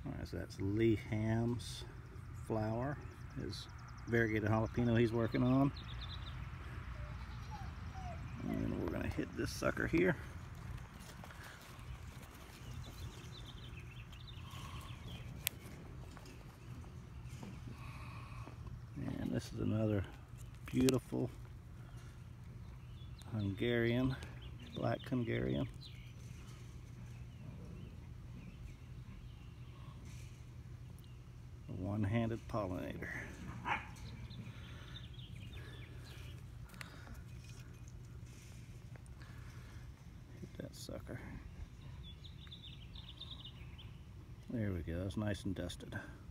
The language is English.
Alright, so that's Lee Hamm's flower, his variegated jalapeno he's working on. And then we're going to hit this sucker here. And this is another beautiful Hungarian, black Hungarian. A one-handed pollinator. Hit that sucker. There we go, it's nice and dusted.